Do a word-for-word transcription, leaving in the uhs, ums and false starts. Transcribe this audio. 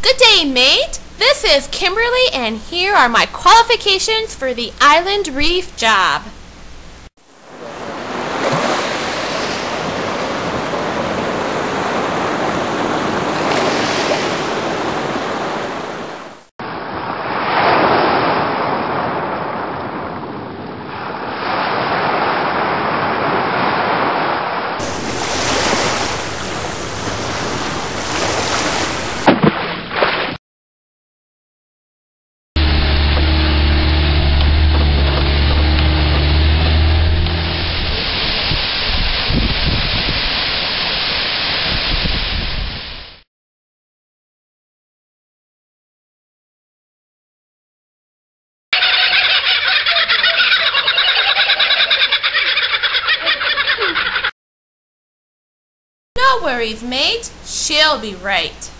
Good day, mate. This is Kimberly, and here are my qualifications for the Island Reef job. No worries, mate. She'll be right.